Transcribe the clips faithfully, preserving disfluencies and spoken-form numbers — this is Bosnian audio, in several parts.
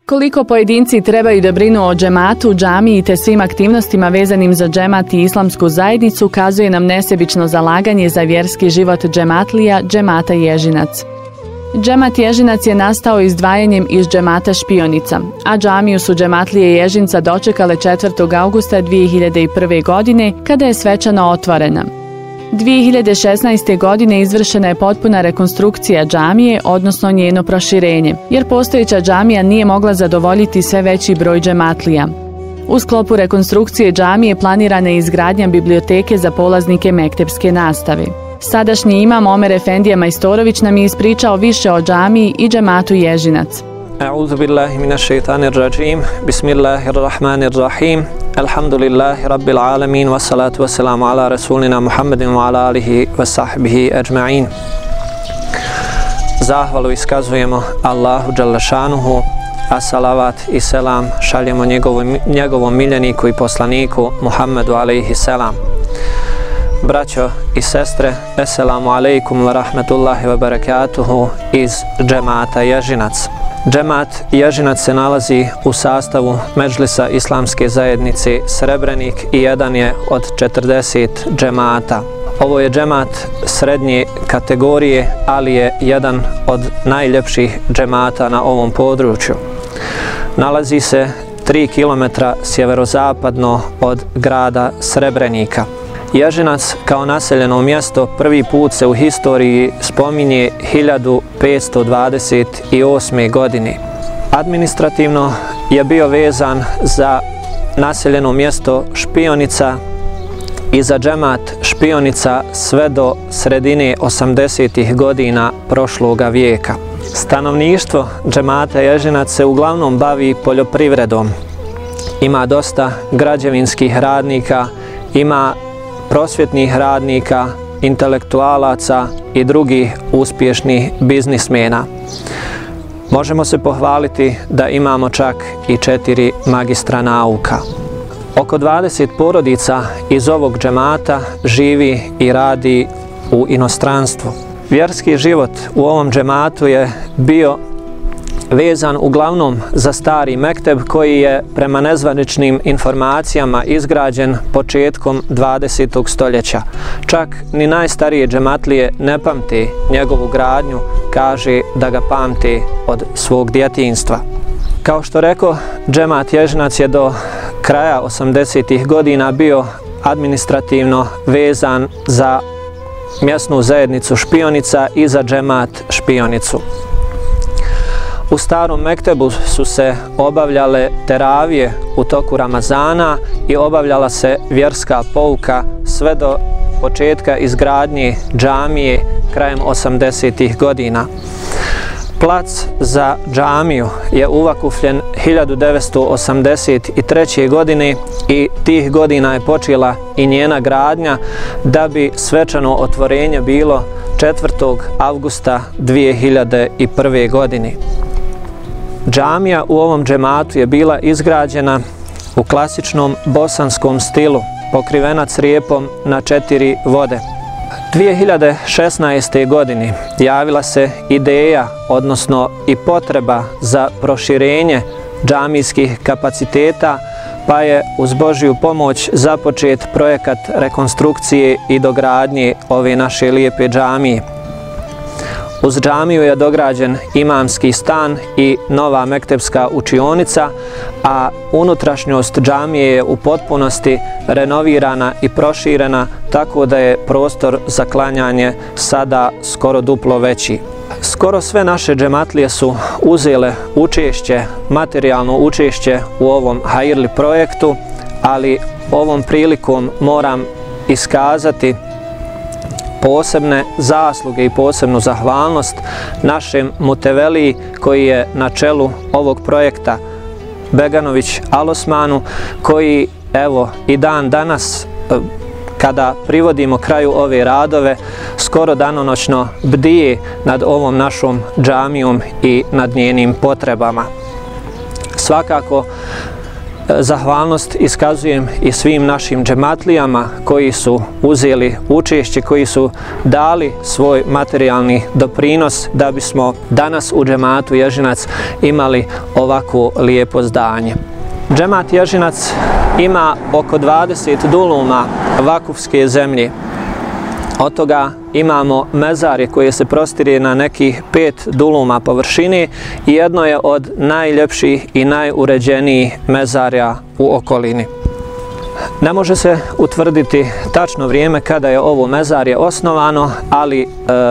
Koliko pojedinci trebaju da brinu o džematu, džamiji te svim aktivnostima vezanim za džemat i islamsku zajednicu ukazuje nam nesebično zalaganje za vjerski život džematlija, džemata Ježinac. Džemat Ježinac je nastao izdvajanjem iz džemata Špionica, a džamiju su džematlije Ježinca dočekale četvrtog augusta dvije hiljade prve. godine, kada je svečano otvorena. dvije hiljade šesnaeste. godine izvršena je potpuna rekonstrukcija džamije, odnosno njeno proširenje, jer postojeća džamija nije mogla zadovoljiti sve veći broj džematlija. U sklopu rekonstrukcije džamije planirana je izgradnja biblioteke za polaznike mektepske nastave. Sadašnji imam Omer Efendija Majstorović nam je ispričao više o džamiji i džematu Ježinac. A'udhu billahi minash shaitanir rajim. Bismillahirrahmanirrahim. Alhamdulillahi rabbil alamin wa salatu wassalamu ala rasulina Muhammedin wa ala alihi wa sahbihi ajma'in. Zahvalu iskazujemo Allahu dželle šanuhu, a salavat i selam šaljemo njegovom, njegovom miljeniku i poslaniku Muhammedu alaihi selam. Braćo i sestre, assalamu alaikum wa rahmatullahi wa barakatuhu iz džemata Ježinac. Džemat Ježinac se nalazi u sastavu Medžlisa Islamske zajednice Srebrenik i jedan je od četrdeset džemata. Ovo je džemat srednje kategorije, ali je jedan od najljepših džemata na ovom području. Nalazi se tri kilometra sjeverozapadno od grada Srebrenika. Ježinac kao naseljeno mjesto prvi put se u historiji spominje hiljadu petsto dvadeset osme. godine. Administrativno je bio vezan za naseljeno mjesto Špionica i za džemat Špionica sve do sredine osamdesetih godina prošloga vijeka. Stanovništvo džemata Ježinac se uglavnom bavi poljoprivredom. Ima dosta građevinskih radnika, ima prosvjetnih radnika, intelektualaca i drugih uspješnih biznismena. Možemo se pohvaliti da imamo čak i četiri magistra nauka. Oko dvadeset porodica iz ovog džemata živi i radi u inostranstvu. Vjerski život u ovom džematu je bio vezan uglavnom za stari mekteb koji je prema nezvaničnim informacijama izgrađen početkom dvadesetog stoljeća. Čak ni najstarije džematlije ne pamte njegovu gradnju, kaže da ga pamte od svog djetinjstva. Kao što rekao, džemat Ježinac je do kraja osamdesetih godina bio administrativno vezan za mjesnu zajednicu Špionica i za džemat Špionicu. U starom mektebu su se obavljale teravije u toku Ramazana i obavljala se vjerska pouka sve do početka izgradnje džamije krajem osamdesetih godina. Plac za džamiju je uvakufljen hiljadu devetsto osamdeset treće. godine i tih godina je počela i njena gradnja, da bi svečano otvorenje bilo četvrtog avgusta dvije hiljade prve. godine. Džamija u ovom džematu je bila izgrađena u klasičnom bosanskom stilu, pokrivena crijepom na četiri vode. dvije hiljade šesnaeste. godine javila se ideja, odnosno i potreba za proširenje džamijskih kapaciteta, pa je uz Božju pomoć započet projekat rekonstrukcije i dogradnje ove naše lijepe džamije. Uz džamiju je dograđen imamski stan i nova mektepska učionica, a unutrašnjost džamije je u potpunosti renovirana i proširena, tako da je prostor za klanjanje sada skoro duplo veći. Skoro sve naše džematlije su uzele učešće, materijalno učešće u ovom hajirli projektu, ali ovom prilikom moram iskazati posebne zasluge i posebnu zahvalnost našem muteveliji koji je na čelu ovog projekta, Beganović Alosmanu, koji evo i dan danas kada privodimo kraju ove radove skoro danonoćno bdije nad ovom našom džamijom i nad njenim potrebama. Svakako Zahvalnost iskazujem i svim našim džematlijama koji su uzeli učešće, koji su dali svoj materijalni doprinos da bismo danas u džematu Ježinac imali ovako lijepo zdanje. Džemat Ježinac ima oko dvadeset duluma vakufske zemlje. Od toga imamo mezarje koje se prostire na nekih pet duluma površine i jedno je od najljepših i najuređenijih mezarja u okolini. Ne može se utvrditi tačno vrijeme kada je ovo mezarje osnovano, ali e,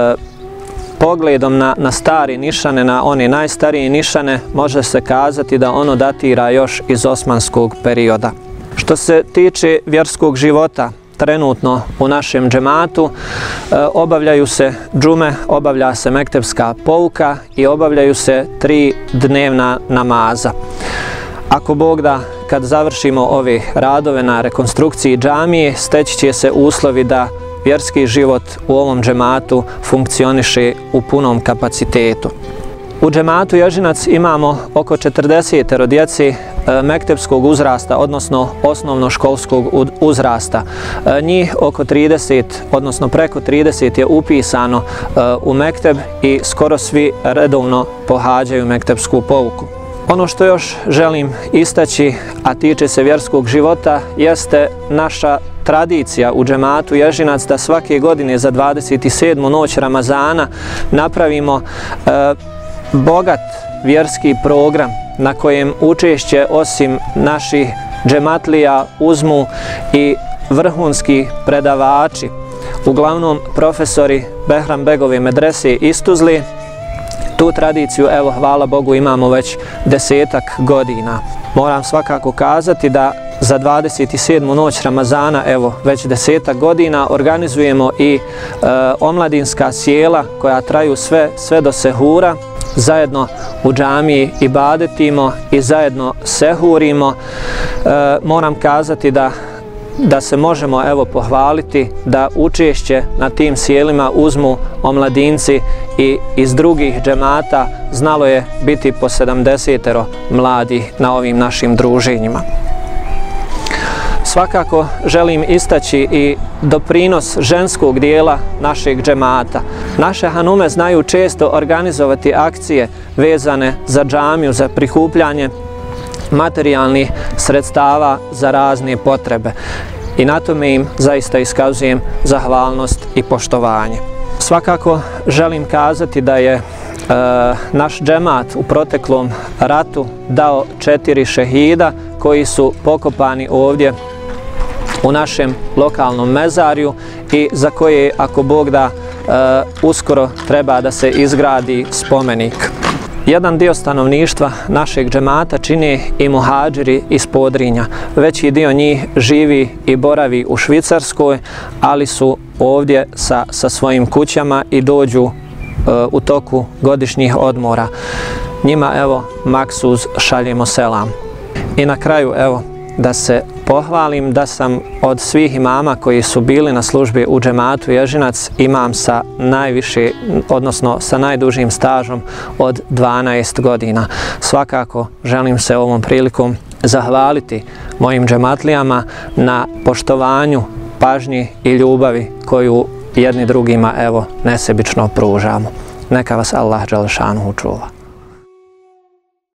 pogledom na, na stari nišane, na one najstarije nišane, može se kazati da ono datira još iz osmanskog perioda. Što se tiče vjerskog života, trenutno u našem džematu e, obavljaju se džume, obavlja se mektepska pouka i obavljaju se tri dnevna namaza. Ako Bog da, kad završimo ove radove na rekonstrukciji džamije, steći će se uslovi da vjerski život u ovom džematu funkcioniše u punom kapacitetu. U džematu Ježinac imamo oko četrdeset djece mektepskog uzrasta, odnosno osnovnoškolskog uzrasta. Njih oko trideset, odnosno preko trideset je upisano u mekteb i skoro svi redovno pohađaju mektepsku pouku. Ono što još želim istaći, a tiče se vjerskog života, jeste naša tradicija u džematu Ježinac da svake godine za dvadeset sedmu noć Ramazana napravimo e, bogat vjerski program na kojem učešće osim naših džematlija uzmu i vrhunski predavači, uglavnom profesori Behram Begove medrese iz Tuzli. Tu tradiciju, evo, hvala Bogu, imamo već desetak godina. Moram svakako kazati da za dvadeset sedmu noć Ramazana, evo, već desetak godina organizujemo i e, omladinska sjela koja traju sve, sve do sehura. Zajedno u džamiji ibadetimo i zajedno sehurimo. E, moram kazati da da se možemo evo pohvaliti da učešće na tim sjelima uzmu omladinci i iz drugih džemata, znalo je biti po sedamdesetero mladih na ovim našim druženjima. Svakako želim istaći i doprinos ženskog dijela našeg džemata. Naše hanume znaju često organizovati akcije vezane za džamiju, za prikupljanje materijalnih sredstava za razne potrebe i na tome im zaista iskazujem zahvalnost i poštovanje. Svakako želim kazati da je e, naš džemat u proteklom ratu dao četiri šehida koji su pokopani ovdje u našem lokalnom mezarju i za koje, ako Bog da, e, uskoro treba da se izgradi spomenik. Jedan dio stanovništva našeg džemata čine i muhadžiri iz Podrinja. Veći dio njih živi i boravi u Švicarskoj, ali su ovdje sa, sa svojim kućama i dođu e, u toku godišnjih odmora. Njima, evo, maksuz šaljemo selam. I na kraju, evo, da se pohvalim da sam od svih imama koji su bili na službi u džematu Ježinac imam sa najviše, odnosno sa najdužim stažom od dvanaest godina. Svakako želim se ovom prilikom zahvaliti mojim džematlijama na poštovanju, pažnji i ljubavi koju jedni drugima, evo, nesebično pružamo. Neka vas Allah dželešanuhu čuva.